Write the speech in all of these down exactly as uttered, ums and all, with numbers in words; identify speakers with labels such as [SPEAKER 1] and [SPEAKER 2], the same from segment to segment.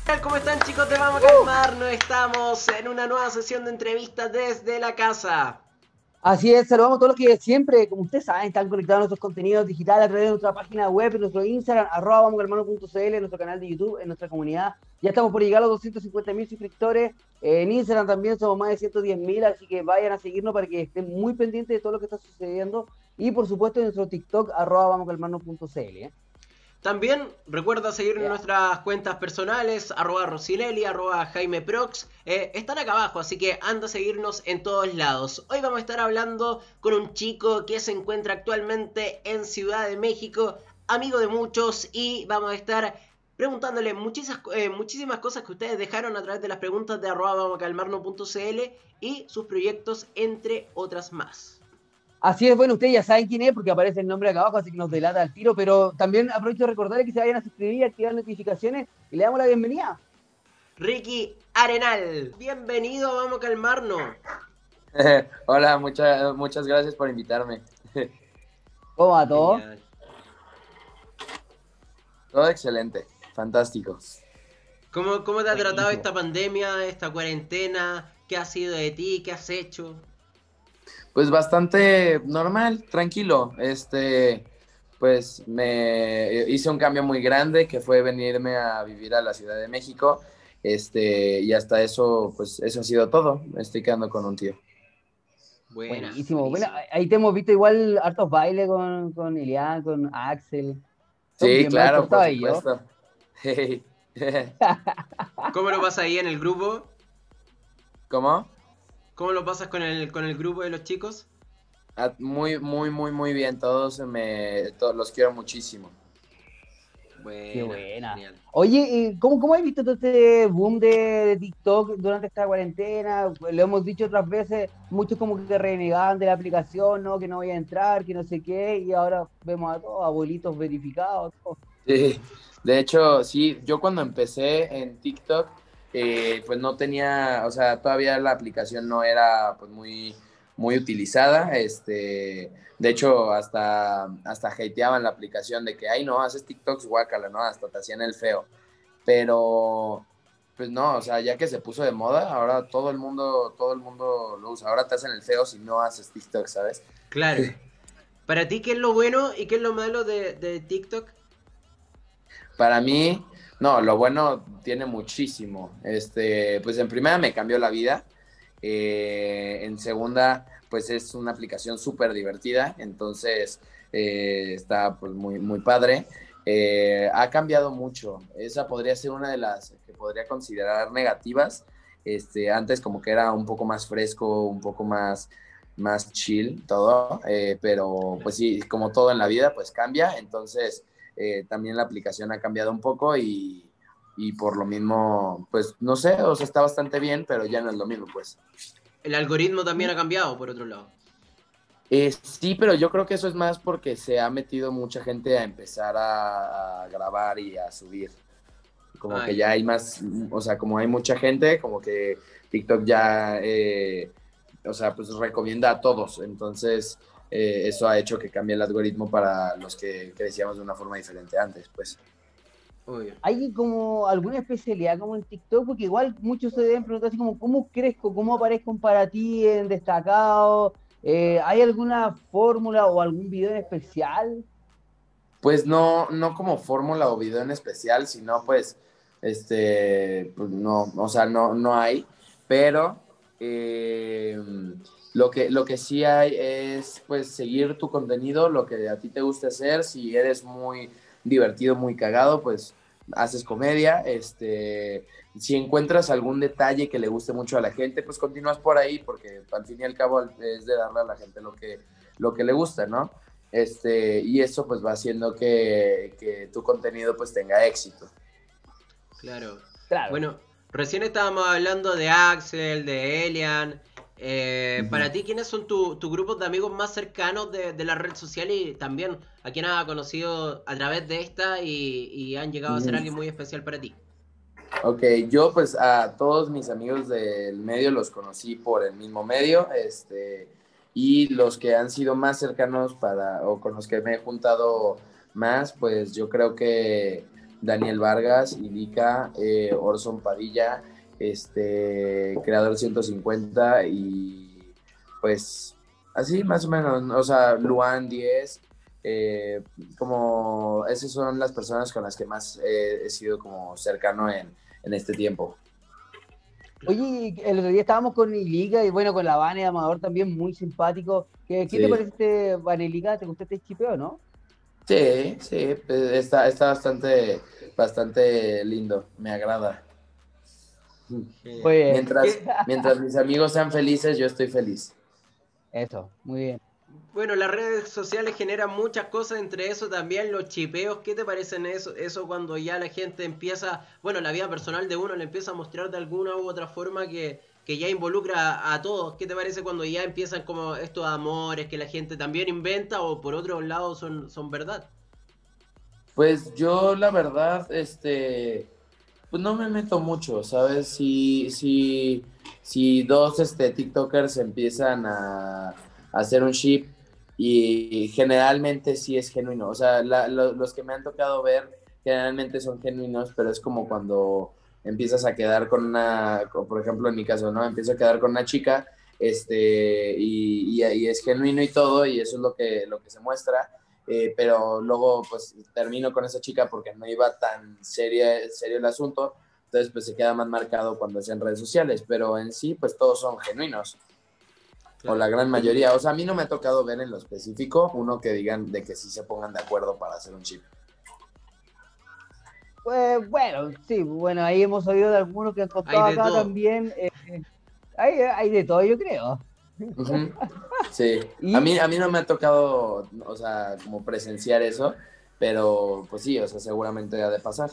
[SPEAKER 1] tal? ¿Cómo están, chicos? Te vamos a calmar. No estamos en una nueva sesión de entrevistas desde la casa.
[SPEAKER 2] Así es, saludamos a todos los que siempre, como ustedes saben, están conectados a nuestros contenidos digitales a través de nuestra página web, en nuestro Instagram, arroba vamoscalmano.cl, en nuestro canal de YouTube, en nuestra comunidad. Ya estamos por llegar a los doscientos cincuenta mil suscriptores. Eh, en Instagram también somos más de ciento diez mil, así que vayan a seguirnos para que estén muy pendientes de todo lo que está sucediendo. Y por supuesto en nuestro TikTok, arroba vamoscalmano.cl. ¿eh?
[SPEAKER 1] También recuerda seguir
[SPEAKER 2] Yeah.
[SPEAKER 1] nuestras cuentas personales, arroba Rosinelli, arroba Jaime Prox. Eh, están acá abajo, así que anda a seguirnos en todos lados. Hoy vamos a estar hablando con un chico que se encuentra actualmente en Ciudad de México, amigo de muchos, y vamos a estar preguntándole muchísimas, eh, muchísimas cosas que ustedes dejaron a través de las preguntas de arroba vamoscalmarnos.cl y sus proyectos, entre otras más.
[SPEAKER 2] Así es, bueno, ustedes ya saben quién es porque aparece el nombre acá abajo, así que nos delata al tiro, pero también aprovecho de recordarles que se vayan a suscribir, activar notificaciones y le damos la bienvenida.
[SPEAKER 1] Ricky Arenal, bienvenido, vamos a calmarnos.
[SPEAKER 3] Hola, muchas muchas gracias por invitarme.
[SPEAKER 2] ¿Cómo va todo?
[SPEAKER 1] Genial.
[SPEAKER 3] Todo excelente, fantástico.
[SPEAKER 1] ¿Cómo, cómo te ha tratado
[SPEAKER 2] Buenísimo.
[SPEAKER 1] esta pandemia, esta cuarentena? ¿Qué ha sido de ti? ¿Qué has hecho?
[SPEAKER 3] Pues bastante normal, tranquilo. Este, pues me hice un cambio muy grande que fue venirme a vivir a la Ciudad de México. Este, y hasta eso, pues eso ha sido todo. Me estoy quedando con un tío.
[SPEAKER 1] Buena,
[SPEAKER 2] Buenísimo. Bueno,
[SPEAKER 1] buenísimo.
[SPEAKER 2] ahí te hemos visto igual hartos bailes con, con Ilian, con Axel. Son
[SPEAKER 3] Sí,
[SPEAKER 2] bien mal
[SPEAKER 3] claro, por
[SPEAKER 2] portados ellos.
[SPEAKER 3] supuesto.
[SPEAKER 1] ¿Cómo lo pasas ahí en el grupo?
[SPEAKER 3] ¿Cómo?
[SPEAKER 1] ¿Cómo lo pasas con el, con el grupo de los chicos?
[SPEAKER 3] Ah, muy, muy, muy, muy bien. Todos me, to- los quiero muchísimo.
[SPEAKER 2] Qué
[SPEAKER 1] Buena,
[SPEAKER 2] buena.
[SPEAKER 1] genial.
[SPEAKER 2] Oye, ¿y ¿cómo, cómo has visto todo este boom de, de TikTok durante esta cuarentena? Lo hemos dicho otras veces, muchos como que renegaban de la aplicación, ¿no? Que no voy a entrar, que no sé qué, y ahora vemos a todos abuelitos verificados. Todo.
[SPEAKER 3] Sí, de hecho, sí, yo cuando empecé en TikTok, eh, pues no tenía, o sea, todavía la aplicación no era pues muy, muy utilizada, este, de hecho, hasta, hasta hateaban la aplicación de que, ay, no, haces TikToks, guácala, ¿no? Hasta te hacían el feo, pero, pues no, o sea, ya que se puso de moda, ahora todo el mundo, todo el mundo lo usa, ahora te hacen el feo si no haces TikTok, ¿sabes?
[SPEAKER 1] Claro. ¿Para ti qué es lo bueno y qué es lo malo de, de TikTok?
[SPEAKER 3] Para mí, no, lo bueno tiene muchísimo. Este, pues en primera me cambió la vida. Eh, en segunda, pues es una aplicación súper divertida. Entonces, eh, está pues muy, muy padre. Eh, ha cambiado mucho. Esa podría ser una de las que podría considerar negativas. Este, antes como que era un poco más fresco, un poco más, más chill todo. Eh, pero pues sí, como todo en la vida, pues cambia. Entonces eh, también la aplicación ha cambiado un poco y, y por lo mismo, pues no sé, o sea, está bastante bien, pero ya no es lo mismo, pues.
[SPEAKER 1] El algoritmo también ha cambiado, por otro lado.
[SPEAKER 3] Eh, sí, pero yo creo que eso es más porque se ha metido mucha gente a empezar a, a grabar y a subir. Como
[SPEAKER 1] Ah,
[SPEAKER 3] que ya
[SPEAKER 1] ya.
[SPEAKER 3] hay más, o sea, como hay mucha gente, como que TikTok ya, eh, o sea, pues recomienda a todos. Entonces, eh, eso ha hecho que cambie el algoritmo para los que crecíamos de una forma diferente antes, pues.
[SPEAKER 1] Obvio.
[SPEAKER 2] ¿Hay como alguna especialidad como en TikTok? Porque igual muchos se deben preguntar así como, ¿cómo crezco? ¿Cómo aparezco para ti en destacado? Eh, ¿hay alguna fórmula o algún video en especial?
[SPEAKER 3] Pues no, no como fórmula o video en especial, sino pues, este, pues no, o sea, no, no hay, pero eh, lo que, lo que sí hay es pues seguir tu contenido, lo que a ti te gusta hacer, si eres muy divertido, muy cagado, pues haces comedia, este, si encuentras algún detalle que le guste mucho a la gente, pues continúas por ahí, porque al fin y al cabo es de darle a la gente lo que, lo que le gusta, ¿no? Este, y eso pues va haciendo que, que tu contenido pues tenga éxito.
[SPEAKER 1] Claro.
[SPEAKER 2] Claro.
[SPEAKER 1] Bueno, recién estábamos hablando de Axel, de Elian. Eh,
[SPEAKER 3] Ujú.
[SPEAKER 1] para ti, ¿quiénes son tus tu grupos de amigos más cercanos de, de la red social y también a quién has conocido a través de esta y, y han llegado a ser
[SPEAKER 3] Ujú.
[SPEAKER 1] alguien muy especial para ti?
[SPEAKER 3] Ok, yo pues a todos mis amigos del medio los conocí por el mismo medio, este, y los que han sido más cercanos para, o con los que me he juntado más, pues yo creo que Daniel Vargas, Ilika, eh, Orson Padilla, este, Creador ciento cincuenta y pues así más o menos, o sea, Luan diez, eh, como esas son las personas con las que más eh, he sido como cercano en, en este tiempo.
[SPEAKER 2] Oye, el otro día estábamos con Iliga y bueno, con la Vane Amador también, muy simpático. ¿Qué, qué te
[SPEAKER 3] Sí,
[SPEAKER 2] parece este Vane Iliga? ¿Te gusta este chipeo, no?
[SPEAKER 3] sí, sí, pues, está, está bastante, bastante lindo, me agrada.
[SPEAKER 1] Genial.
[SPEAKER 2] Muy bien.
[SPEAKER 3] Mientras,
[SPEAKER 1] ¿Qué?
[SPEAKER 3] mientras mis amigos sean felices, yo estoy feliz.
[SPEAKER 2] Eso, muy bien.
[SPEAKER 1] Bueno, las redes sociales generan muchas cosas, entre eso también los chipeos. ¿Qué te parecen eso, eso cuando ya la gente empieza, bueno, la vida personal de uno le empieza a mostrar de alguna u otra forma que, que ya involucra a, a todos? ¿Qué te parece cuando ya empiezan como estos amores que la gente también inventa o por otro lado son, son verdad?
[SPEAKER 3] Pues yo, la verdad, este, pues no me meto mucho, ¿sabes? Si, si, si dos este, TikTokers empiezan a, a hacer un ship y generalmente sí es genuino, o sea, la- lo- los que me han tocado ver generalmente son genuinos, pero es como cuando empiezas a quedar con una, co- por ejemplo en mi caso, ¿no? Empiezo a quedar con una chica, este, y, y, y es genuino y todo, y eso es lo que, lo que se muestra, eh, pero luego pues termino con esa chica porque no iba tan seria, serio el asunto, entonces pues se queda más marcado cuando es en redes sociales, pero en sí pues todos son genuinos, o la
[SPEAKER 1] Claro.
[SPEAKER 3] gran
[SPEAKER 2] Oye,
[SPEAKER 3] mayoría, o sea, a mí no me ha tocado ver en lo específico uno que digan de que sí se pongan de acuerdo para hacer un chip.
[SPEAKER 2] pues bueno, sí, bueno, ahí hemos oído de algunos que han
[SPEAKER 1] Hay
[SPEAKER 2] contado
[SPEAKER 1] de
[SPEAKER 2] acá
[SPEAKER 1] todo.
[SPEAKER 2] también. eh, hay, hay de todo, yo creo.
[SPEAKER 3] Uh-huh. Sí, a
[SPEAKER 2] Y
[SPEAKER 3] mí, a mí no me ha tocado, o sea, como presenciar eso, pero pues sí, o sea, seguramente ha de pasar.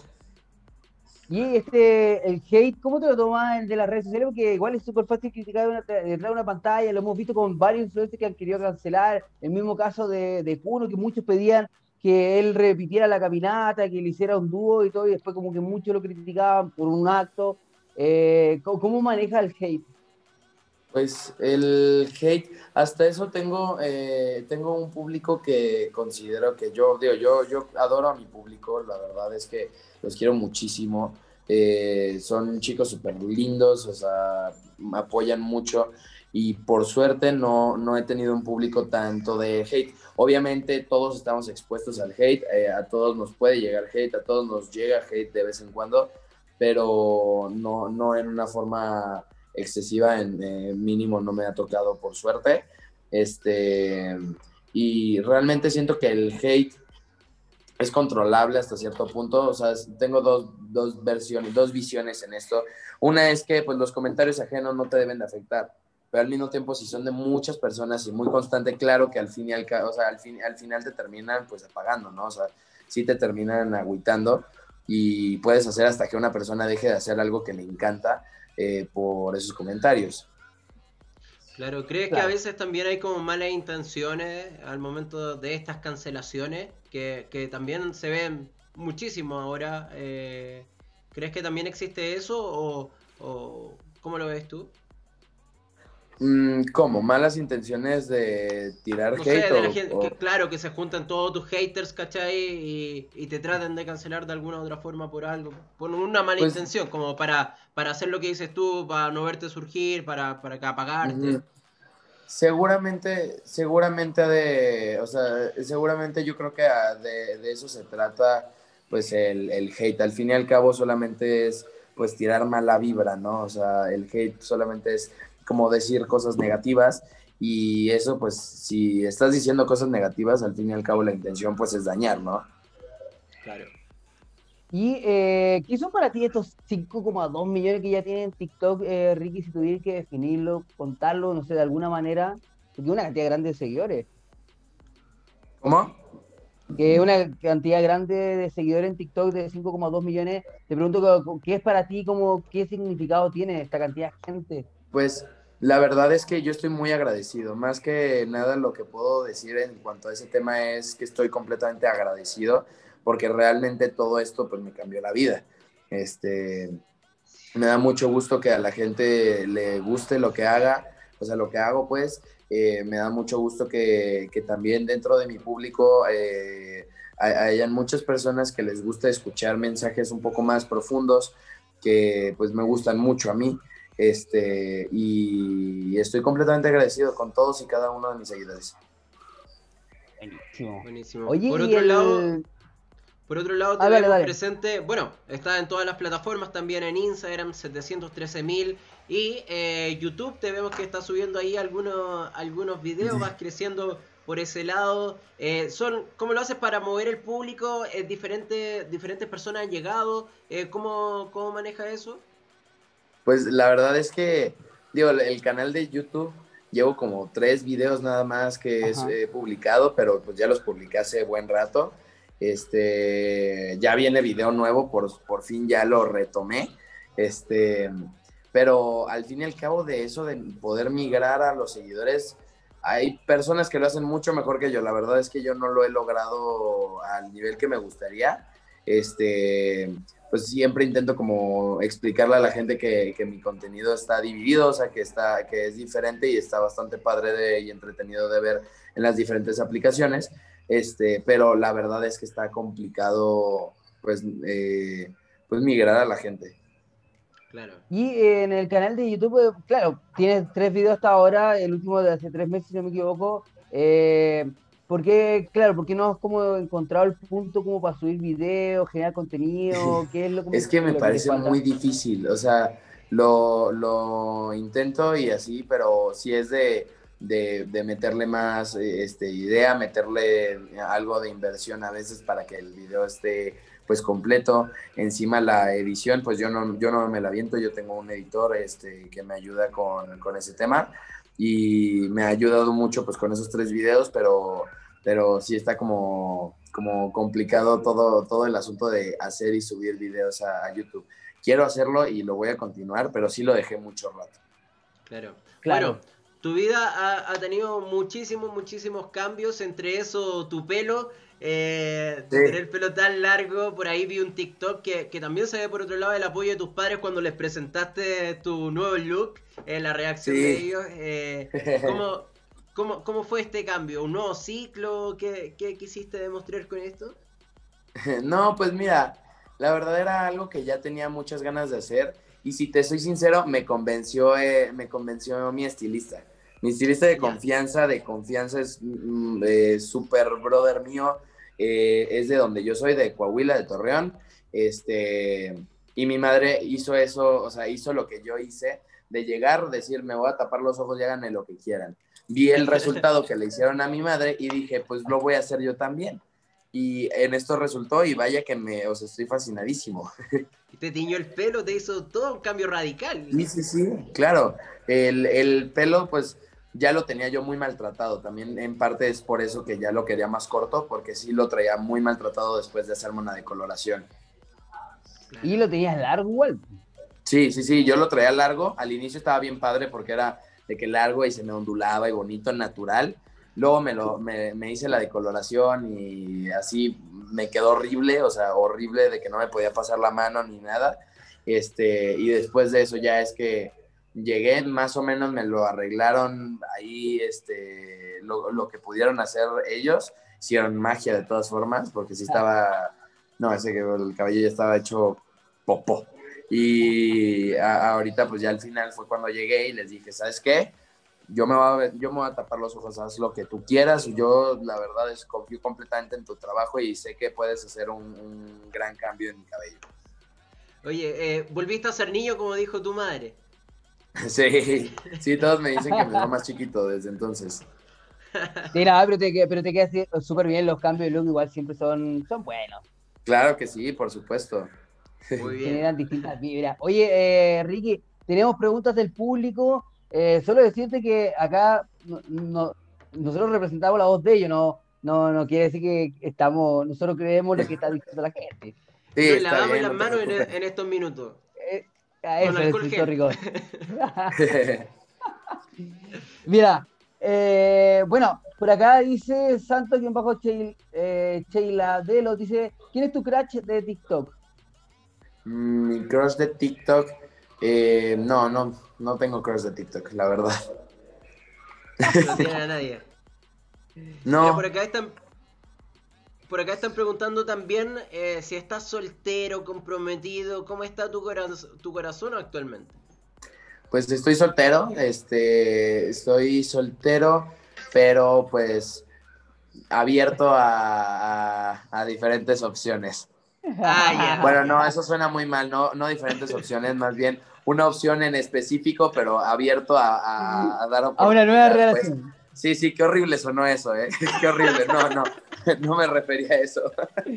[SPEAKER 2] Y este, el hate, ¿cómo te lo tomas el de las redes sociales? Porque igual es súper fácil criticar una- detrás de una pantalla, lo hemos visto con varios influencers que han querido cancelar, el mismo caso de, de Kuno, que muchos pedían que él repitiera la caminata, que le hiciera un dúo y todo, y después como que muchos lo criticaban por un acto. Eh, ¿cómo, cómo maneja el hate?
[SPEAKER 3] Pues el hate, hasta eso tengo, eh, tengo un público que considero que yo, digo, yo, yo adoro a mi público, la verdad es que los quiero muchísimo, eh, son chicos súper lindos, o sea, me apoyan mucho y por suerte no, no he tenido un público tanto de hate. Obviamente todos estamos expuestos al hate, eh, a todos nos puede llegar hate, a todos nos llega hate de vez en cuando, pero no, no en una forma excesiva, en eh, mínimo no me ha tocado por suerte. Este, y realmente siento que el hate es controlable hasta cierto punto, o sea, tengo dos, dos versiones, dos visiones en esto. Una es que pues los comentarios ajenos no te deben de afectar, pero al mismo tiempo si son de muchas personas y muy constante, claro que al fin y al, o sea, al, fin, al final te terminan pues apagando, ¿no? O sea, sí te terminan agüitando y puedes hacer hasta que una persona deje de hacer algo que le encanta eh, por esos comentarios.
[SPEAKER 1] Claro, ¿crees que a
[SPEAKER 2] Claro.
[SPEAKER 1] veces también hay como malas intenciones al momento de estas cancelaciones? Que, que también se ven muchísimo ahora. eh, ¿crees que también existe eso o, o cómo lo ves tú?
[SPEAKER 3] Mm, ¿Cómo? ¿Malas intenciones de tirar
[SPEAKER 1] No
[SPEAKER 3] hate
[SPEAKER 1] sé, de la
[SPEAKER 3] o,
[SPEAKER 1] gente,
[SPEAKER 3] o
[SPEAKER 1] que claro, que se juntan todos tus haters, ¿cachai? Y, y te traten de cancelar de alguna u otra forma por algo, por una mala
[SPEAKER 3] pues
[SPEAKER 1] intención, como para, para hacer lo que dices tú, para no verte surgir, para, para que apagarte.
[SPEAKER 3] ujú. Seguramente, seguramente ha de, o sea, seguramente yo creo que a- de, de eso se trata, pues el, el hate. Al fin y al cabo solamente es, pues tirar mala vibra, ¿no? O sea, el hate solamente es como decir cosas negativas y eso, pues, si estás diciendo cosas negativas, al fin y al cabo la intención, pues, es dañar, ¿no?
[SPEAKER 1] Claro.
[SPEAKER 2] ¿Y eh, qué son para ti estos cinco coma dos millones que ya tienen TikTok, eh, Ricky, si tuvieras que definirlo, contarlo, no sé, de alguna manera? Porque es una cantidad grande de seguidores.
[SPEAKER 3] ¿Cómo?
[SPEAKER 2] Que es una cantidad grande de seguidores en TikTok de cinco coma dos millones. Te pregunto co- qué es para ti, como, qué significado tiene esta cantidad de gente.
[SPEAKER 3] Pues la verdad es que yo estoy muy agradecido. Más que nada lo que puedo decir en cuanto a ese tema es que estoy completamente agradecido porque realmente todo esto pues me cambió la vida. Este, me da mucho gusto que a la gente le guste lo que haga, o sea, lo que hago pues. Eh, me da mucho gusto que, que también dentro de mi público eh, hay, hay muchas personas que les gusta escuchar mensajes un poco más profundos que pues me gustan mucho a mí. Este, y estoy completamente agradecido con todos y cada uno de mis seguidores.
[SPEAKER 2] Buenísimo.
[SPEAKER 1] Buenísimo.
[SPEAKER 2] Oye,
[SPEAKER 1] Por
[SPEAKER 2] y
[SPEAKER 1] otro
[SPEAKER 2] el...
[SPEAKER 1] lado, por otro lado te
[SPEAKER 2] Ah, dale,
[SPEAKER 1] vemos
[SPEAKER 2] dale.
[SPEAKER 1] presente, bueno, está en todas las plataformas, también en Instagram, setecientos trece mil, y eh, YouTube te vemos que está subiendo ahí algunos, algunos videos, vas creciendo por ese lado. Eh, son, ¿cómo lo haces para mover el público? Eh, diferentes, diferentes personas han llegado, eh, ¿cómo, cómo maneja eso?
[SPEAKER 3] Pues la verdad es que, digo, el canal de YouTube, llevo como tres videos nada más que
[SPEAKER 2] Ajá.
[SPEAKER 3] he publicado, pero pues ya los publiqué hace buen rato. Este, ya viene video nuevo, por, por fin ya lo retomé. Este, pero al fin y al cabo de eso, de poder migrar a los seguidores, hay personas que lo hacen mucho mejor que yo. La verdad es que yo no lo he logrado al nivel que me gustaría. Este, pues siempre intento como explicarle a la gente que, que mi contenido está dividido, o sea, que, está, que es diferente y está bastante padre de, y entretenido de ver en las diferentes aplicaciones. Este, pero la verdad es que está complicado, pues, eh, pues migrar a la gente.
[SPEAKER 1] Claro.
[SPEAKER 2] Y eh, en el canal de YouTube, eh, claro, tienes tres videos hasta ahora, el último de hace tres meses, si no me equivoco. Eh, ¿por qué, claro, por qué no has como encontrado el punto como para subir videos, generar contenido? ¿Qué es lo, como,
[SPEAKER 3] Es que me
[SPEAKER 2] lo que te
[SPEAKER 3] parece
[SPEAKER 2] falta?
[SPEAKER 3] muy difícil, o sea, lo, lo intento y así, pero sí es de, de, de meterle más eh, este, idea, meterle algo de inversión a veces para que el video esté pues completo. Encima la edición, pues yo no, yo no me la aviento, yo tengo un editor este, que me ayuda con, con ese tema y me ha ayudado mucho pues con esos tres videos, pero, pero sí está como, como complicado todo, todo el asunto de hacer y subir videos a, a YouTube. Quiero hacerlo y lo voy a continuar, pero sí lo dejé mucho rato.
[SPEAKER 1] Claro.
[SPEAKER 2] Claro.
[SPEAKER 1] Bueno, tu vida ha, ha tenido muchísimos, muchísimos cambios. Entre eso, tu pelo. Eh,
[SPEAKER 3] Sí.
[SPEAKER 1] tener el pelo tan largo. Por ahí vi un TikTok que, que también se ve por otro lado el apoyo de tus padres cuando les presentaste tu nuevo look. Eh, la reacción
[SPEAKER 3] Sí.
[SPEAKER 1] de ellos. Eh, ¿cómo, cómo, ¿Cómo fue este cambio? ¿Un nuevo ciclo? ¿Qué, qué quisiste demostrar con esto?
[SPEAKER 3] No, pues mira, la verdad era algo que ya tenía muchas ganas de hacer y si te soy sincero, me convenció, eh, me convenció mi estilista. Mi estilista de
[SPEAKER 1] Ya.
[SPEAKER 3] confianza, de confianza es mm, eh, súper brother mío, eh, es de donde yo soy, de Coahuila, de Torreón, este, y mi madre hizo eso, o sea, hizo lo que yo hice, de llegar, decir, me voy a tapar los ojos y háganme lo que quieran. Vi el resultado que le hicieron a mi madre y dije, pues lo voy a hacer yo también. Y en esto resultó y vaya que me, o sea, estoy fascinadísimo.
[SPEAKER 1] Te tiñó el pelo, te hizo todo un cambio radical.
[SPEAKER 3] Sí, sí, sí, claro. El, el pelo, pues, ya lo tenía yo muy maltratado. También en parte es por eso que ya lo quería más corto, porque sí lo traía muy maltratado después de hacerme una decoloración.
[SPEAKER 1] Claro.
[SPEAKER 2] Y lo tenías largo igual.
[SPEAKER 3] Sí, sí, sí, yo lo traía largo. Al inicio estaba bien padre porque era de que largo y se me ondulaba y bonito, natural. Luego me, lo, me, me hice la decoloración y así me quedó horrible, o sea, horrible de que no me podía pasar la mano ni nada. Este, y después de eso ya es que llegué, más o menos me lo arreglaron ahí, este, lo, lo que pudieron hacer ellos. Hicieron magia de todas formas, porque sí estaba, no, ese que el cabello ya estaba hecho popó. Y a, ahorita pues ya al final fue cuando llegué y les dije, ¿sabes qué? Yo me, voy a, yo me voy a tapar los ojos, haz lo que tú quieras. Yo, la verdad, es confío completamente en tu trabajo y sé que puedes hacer un, un gran cambio en mi cabello.
[SPEAKER 1] Oye, eh, volviste a ser niño como dijo tu madre.
[SPEAKER 3] Sí, sí, todos me dicen que me veo más chiquito desde entonces.
[SPEAKER 2] Sí, no, pero te, pero te queda súper bien, los cambios de look igual siempre son, son buenos.
[SPEAKER 3] Claro que sí, por supuesto.
[SPEAKER 1] Muy bien.
[SPEAKER 2] Generan distintas vibras. Oye, eh, Ricky, tenemos preguntas del público. Eh, solo decirte que acá no, no, nosotros representamos la voz de ellos, no, no, no quiere decir que estamos, nosotros creemos lo que está diciendo la gente.
[SPEAKER 3] Sí,
[SPEAKER 1] Nos
[SPEAKER 3] está
[SPEAKER 1] lavamos
[SPEAKER 3] bien,
[SPEAKER 1] las
[SPEAKER 3] no te
[SPEAKER 1] manos en,
[SPEAKER 3] preocupes.
[SPEAKER 1] en estos minutos.
[SPEAKER 2] Eh,
[SPEAKER 1] Con
[SPEAKER 2] eso es
[SPEAKER 1] alcohol
[SPEAKER 2] el
[SPEAKER 1] gel.
[SPEAKER 2] rigor. Mira, eh, bueno, por acá dice Santos que un bajo eh, Sheila Delos dice, ¿quién es tu crush de TikTok?
[SPEAKER 3] Mi crush de TikTok, eh, no, no, no tengo crush de TikTok, la verdad.
[SPEAKER 1] No tiene a nadie. Mira,
[SPEAKER 3] No,
[SPEAKER 1] por acá están, por acá están preguntando también eh, si estás soltero, comprometido, ¿cómo está tu, coraz tu corazón actualmente?
[SPEAKER 3] Pues estoy soltero, este, estoy soltero, pero pues abierto a, a, a diferentes opciones.
[SPEAKER 1] Ah, ya.
[SPEAKER 3] Bueno, no, eso suena muy mal, no, no diferentes opciones, más bien una opción en específico, pero abierto a, a, a dar oportunidad.
[SPEAKER 2] A una nueva
[SPEAKER 3] pues.
[SPEAKER 2] relación.
[SPEAKER 3] Sí, sí, qué horrible sonó eso, ¿eh? Qué horrible, no, no, no me refería a eso.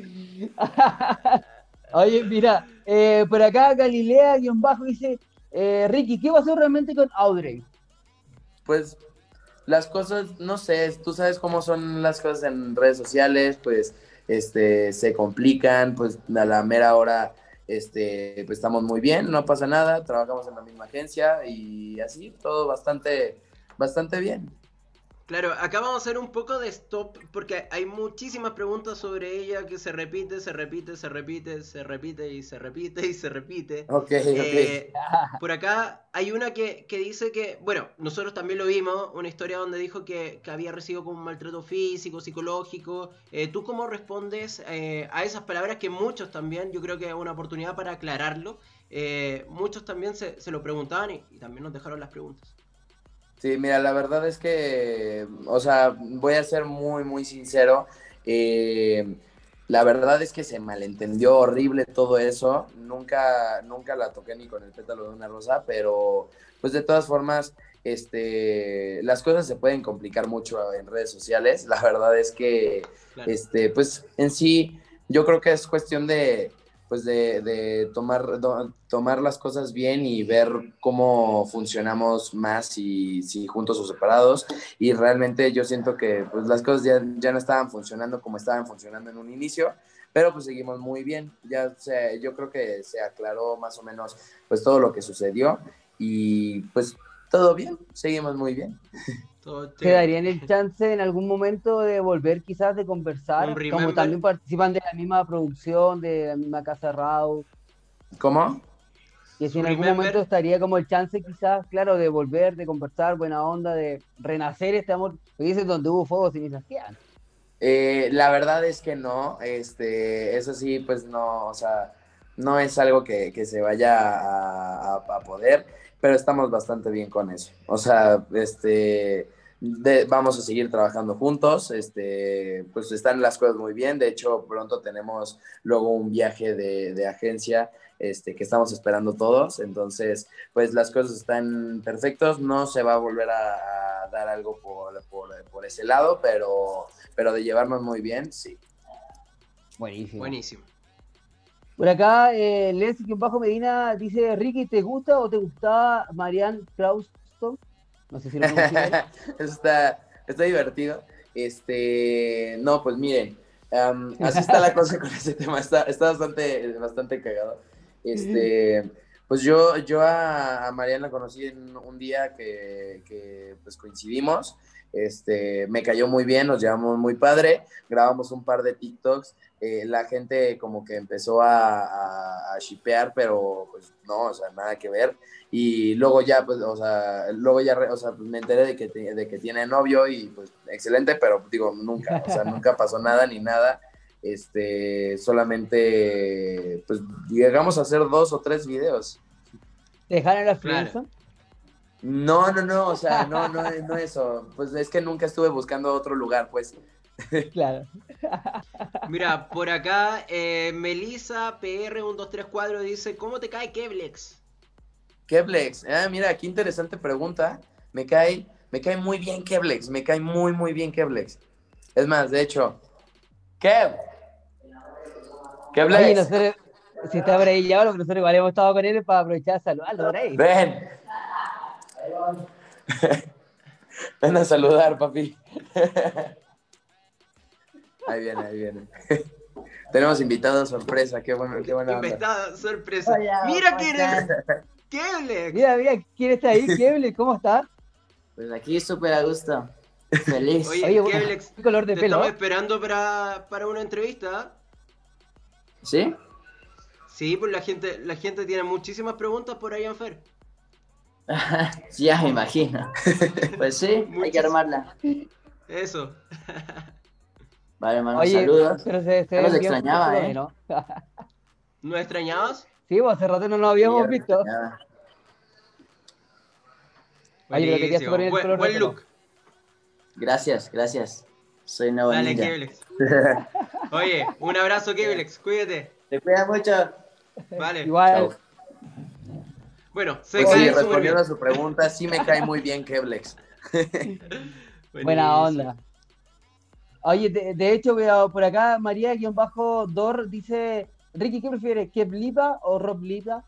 [SPEAKER 2] Oye, mira, eh, por acá Galilea-bajo dice, eh, Ricky, ¿qué pasó realmente con Audrey?
[SPEAKER 3] Pues las cosas, no sé, tú sabes cómo son las cosas en redes sociales, pues este, se complican, pues a la mera hora este, pues estamos muy bien, no pasa nada, trabajamos en la misma agencia y así, todo bastante, bastante bien.
[SPEAKER 1] Claro, acá vamos a hacer un poco de stop porque hay muchísimas preguntas sobre ella que se repite, se repite, se repite, se repite y se repite y se repite.
[SPEAKER 3] Ok,
[SPEAKER 1] Eh,
[SPEAKER 3] ok.
[SPEAKER 1] por acá hay una que, que dice que, bueno, nosotros también lo vimos, una historia donde dijo que, que había recibido como un maltrato físico, psicológico. Eh, ¿tú cómo respondes eh, a esas palabras que muchos también, yo creo que es una oportunidad para aclararlo, eh, muchos también se, se lo preguntaban y, y también nos dejaron las preguntas?
[SPEAKER 3] Sí, mira, la verdad es que, o sea, voy a ser muy, muy sincero. Eh, la verdad es que se malentendió horrible todo eso. Nunca, nunca la toqué ni con el pétalo de una rosa, pero pues de todas formas, este, las cosas se pueden complicar mucho en redes sociales. La verdad es que,
[SPEAKER 1] Claro.
[SPEAKER 3] este, pues en sí, yo creo que es cuestión de pues de, de tomar, do, tomar las cosas bien y ver cómo funcionamos más, si, si juntos o separados. Y realmente yo siento que pues, las cosas ya, ya no estaban funcionando como estaban funcionando en un inicio, pero pues seguimos muy bien. Ya se, yo creo que se aclaró más o menos pues todo lo que sucedió y pues todo bien, seguimos muy bien.
[SPEAKER 2] ¿Se darían el chance en algún momento de volver quizás de conversar? Como también participan de la misma producción, de la misma casa Raw.
[SPEAKER 3] ¿Cómo?
[SPEAKER 2] Que si en algún momento estaría como el chance quizás, claro, de volver, de conversar, buena onda, de renacer este amor. Que dices donde hubo fuego sin iniciación.
[SPEAKER 3] Eh, la verdad es que no, este, eso sí, pues no, o sea, no es algo que, que se vaya a, a, a poder, pero estamos bastante bien con eso. O sea, este, de, vamos a seguir trabajando juntos, este, pues están las cosas muy bien. De hecho, pronto tenemos luego un viaje de, de agencia, este, que estamos esperando todos. Entonces, pues las cosas están perfectos. No se va a volver a, a dar algo por, por, por ese lado, pero, pero de llevarnos muy bien, sí.
[SPEAKER 2] Buenísimo.
[SPEAKER 1] Buenísimo.
[SPEAKER 2] Por acá, eh, Leslie-Bajo Medina dice, Ricky, ¿te gusta o te gustaba Marianne Clauston? No sé si lo pronuncié.
[SPEAKER 3] está, está divertido. Este, no, pues miren, um, así está la cosa con ese tema. Está, está bastante, bastante cagado. Este, pues yo, yo a, a Marianne la conocí en un día que, que pues coincidimos. Este, me cayó muy bien, nos llevamos muy padre, grabamos un par de TikToks, eh, la gente como que empezó a, a, a shipear, pero pues no, o sea, nada que ver, y luego ya, pues, o sea, luego ya, o sea, pues me enteré de que, de que tiene novio y pues excelente, pero digo, nunca, o sea, nunca pasó nada ni nada, este, solamente, pues llegamos a hacer dos o tres videos.
[SPEAKER 2] ¿Dejaron la friendzone?
[SPEAKER 3] Claro. No, no, no, o sea, no, no, no eso. Pues es que nunca estuve buscando otro lugar, pues.
[SPEAKER 2] Claro.
[SPEAKER 1] Mira, por acá, eh, Melissa P R uno dos tres cuatro dice, ¿cómo te cae Keblex?
[SPEAKER 3] Keblex, ah, mira, qué interesante pregunta. Me cae, me cae muy bien Keblex, me cae muy, muy bien Keblex. Es más, de hecho, Kev. Keblex.
[SPEAKER 2] Oye, nosotros, si está por ahí ya, lo que nosotros igual hemos estado con él para aprovechar de saludarlo por ahí.
[SPEAKER 3] Ven. Ven a saludar, papi. Ahí viene, ahí viene. Tenemos invitados sorpresa, qué bueno, qué buena onda.
[SPEAKER 1] Invitado sorpresa.
[SPEAKER 2] Hola,
[SPEAKER 1] mira
[SPEAKER 2] ¿cómo
[SPEAKER 1] quién
[SPEAKER 2] estás?
[SPEAKER 1] es. Keblex.
[SPEAKER 2] Mira, mira, ¿quién está ahí? Keblex, ¿cómo estás?
[SPEAKER 4] Pues aquí súper a gusto. Feliz.
[SPEAKER 1] Oye,
[SPEAKER 2] Oye,
[SPEAKER 1] Keblex,
[SPEAKER 2] ¿qué color de
[SPEAKER 1] te
[SPEAKER 2] pelo?
[SPEAKER 1] estamos esperando para, para una entrevista.
[SPEAKER 4] ¿Sí?
[SPEAKER 1] Sí, pues la gente, la gente tiene muchísimas preguntas por ahí en Fer.
[SPEAKER 4] Sí, ya me imagino. Pues sí, hay que armarla.
[SPEAKER 1] Eso.
[SPEAKER 4] Vale, hermano,
[SPEAKER 2] Oye,
[SPEAKER 4] saludos.
[SPEAKER 2] pero se, se
[SPEAKER 4] Ya los
[SPEAKER 2] ven bien
[SPEAKER 4] extrañaba,
[SPEAKER 2] juntos,
[SPEAKER 4] ¿eh?
[SPEAKER 2] ¿no?
[SPEAKER 1] ¿No extrañabas?
[SPEAKER 2] Sí, pues hace rato no nos
[SPEAKER 4] Sí, ya
[SPEAKER 2] habíamos
[SPEAKER 4] los
[SPEAKER 2] visto.
[SPEAKER 4] extrañaba.
[SPEAKER 2] Oye, pero te queda súper
[SPEAKER 1] Buenísimo.
[SPEAKER 2] bien el
[SPEAKER 1] Buen,
[SPEAKER 2] color de
[SPEAKER 1] buen
[SPEAKER 2] pelo.
[SPEAKER 1] look.
[SPEAKER 4] Gracias, gracias. Soy nuevo
[SPEAKER 1] Dale,
[SPEAKER 4] ninja.
[SPEAKER 1] Keblex. Oye, un abrazo, Keblex. Cuídate.
[SPEAKER 4] Te cuida mucho.
[SPEAKER 1] Vale.
[SPEAKER 2] Igual.
[SPEAKER 3] Chao.
[SPEAKER 1] Bueno, se
[SPEAKER 3] Pues sí,
[SPEAKER 1] caen súper
[SPEAKER 3] respondiendo
[SPEAKER 1] bien.
[SPEAKER 3] a su pregunta, sí me cae muy bien Keblex.
[SPEAKER 2] Buena
[SPEAKER 1] Buenísimo.
[SPEAKER 2] onda. Oye, de, de hecho, veo por acá, María-Dor dice, Ricky, ¿qué prefieres, Keblipa o Roblipa?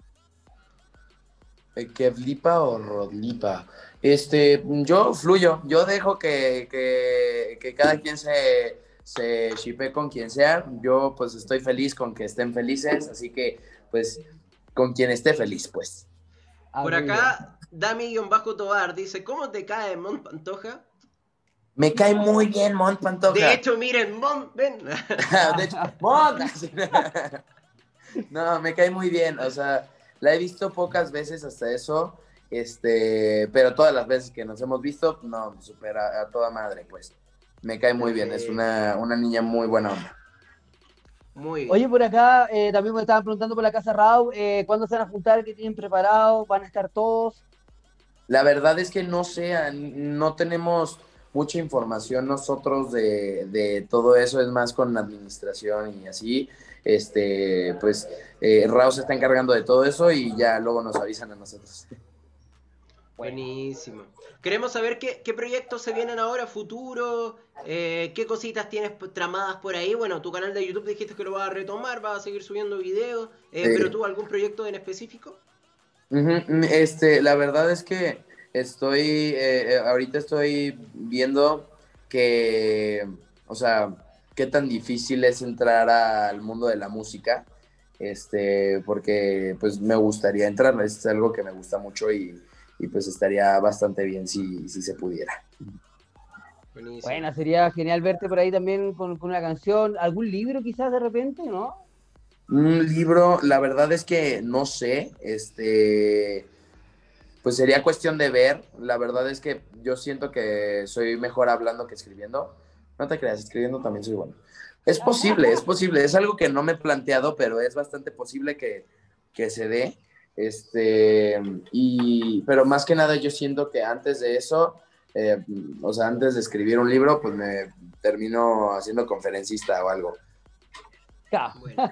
[SPEAKER 3] Eh, ¿Kevlipa o Rodlipa? Este, yo fluyo, yo dejo que, que, que cada quien se, se shipee con quien sea. Yo pues estoy feliz con que estén felices, así que pues con quien esté feliz, pues.
[SPEAKER 1] Por
[SPEAKER 2] Arriba.
[SPEAKER 1] acá, Dami-Tobar dice, ¿cómo te cae Mont Pantoja?
[SPEAKER 3] Me cae muy bien Mont Pantoja.
[SPEAKER 1] De hecho, miren, Mont, ven.
[SPEAKER 3] De hecho, Mont. No, me cae muy bien, o sea, la he visto pocas veces hasta eso, este, pero todas las veces que nos hemos visto, no, supera a toda madre, pues. Me cae muy bien, es una, una niña muy buena onda.
[SPEAKER 1] Muy bien.
[SPEAKER 2] Oye, por acá eh, también me estaban preguntando por la casa Rau, eh, ¿cuándo se van a juntar? ¿Qué tienen preparado? ¿Van a estar todos?
[SPEAKER 3] La verdad es que no sé, no tenemos mucha información nosotros de, de todo eso, es más con la administración y así. Este, pues eh, Rao se está encargando de todo eso y ya luego nos avisan a nosotros.
[SPEAKER 1] Buenísimo. Queremos saber qué, qué proyectos se vienen ahora, futuro, eh, qué cositas tienes tramadas por ahí. Bueno, tu canal de YouTube dijiste que lo vas a retomar, vas a seguir subiendo videos, eh,
[SPEAKER 3] Sí.
[SPEAKER 1] pero tú, ¿algún proyecto en específico?
[SPEAKER 3] Ujú, Este, la verdad es que estoy, eh, eh, ahorita estoy viendo que, o sea, qué tan difícil es entrar al mundo de la música, este, porque pues me gustaría entrar, es algo que me gusta mucho y, y pues estaría bastante bien si, si se pudiera.
[SPEAKER 1] Buenísimo.
[SPEAKER 2] Bueno, sería genial verte por ahí también con, con una canción, algún libro quizás de repente, ¿no?
[SPEAKER 3] Un libro, la verdad es que no sé, este, pues sería cuestión de ver. La verdad es que yo siento que soy mejor hablando que escribiendo. No te creas, escribiendo también soy bueno. Es posible, es posible. Es algo que no me he planteado, pero es bastante posible que, que se dé. Este, y, pero más que nada yo siento que antes de eso, eh, o sea, antes de escribir un libro, pues me termino haciendo conferencista o algo.
[SPEAKER 2] Ja.
[SPEAKER 1] Bueno.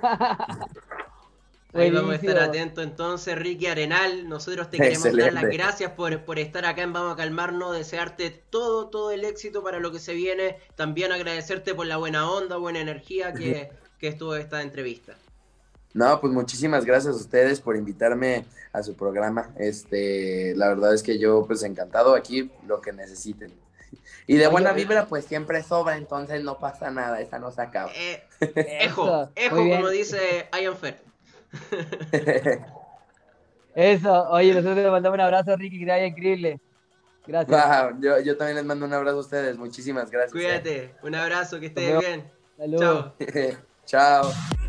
[SPEAKER 1] Ahí vamos a estar
[SPEAKER 2] Buenísimo.
[SPEAKER 1] atentos entonces, Ricky Arenal. Nosotros te queremos dar
[SPEAKER 3] Excelente.
[SPEAKER 1] las gracias por, por estar acá en Vamos a Calmarnos, desearte todo, todo el éxito para lo que se viene. También agradecerte por la buena onda, buena energía que, que estuvo esta entrevista.
[SPEAKER 3] No, pues muchísimas gracias a ustedes por invitarme a su programa. Este, la verdad es que yo pues encantado aquí, lo que necesiten. Y de
[SPEAKER 2] Oye,
[SPEAKER 3] buena
[SPEAKER 2] oye.
[SPEAKER 3] vibra pues siempre sobra, entonces no pasa nada, esta no se acaba.
[SPEAKER 1] Eh,
[SPEAKER 2] Eso,
[SPEAKER 1] ejo, ejo,
[SPEAKER 2] muy bien.
[SPEAKER 1] como dice Ian Fer.
[SPEAKER 2] Eso, oye, nosotros te mandamos un abrazo, Ricky, que te vaya increíble. Gracias.
[SPEAKER 3] Wow, yo, yo también les mando un abrazo a ustedes, muchísimas gracias.
[SPEAKER 1] Cuídate, un abrazo, que
[SPEAKER 2] Nos
[SPEAKER 1] estés
[SPEAKER 2] vemos.
[SPEAKER 1] bien.
[SPEAKER 2] Saludos.
[SPEAKER 1] Chao.
[SPEAKER 3] Chao.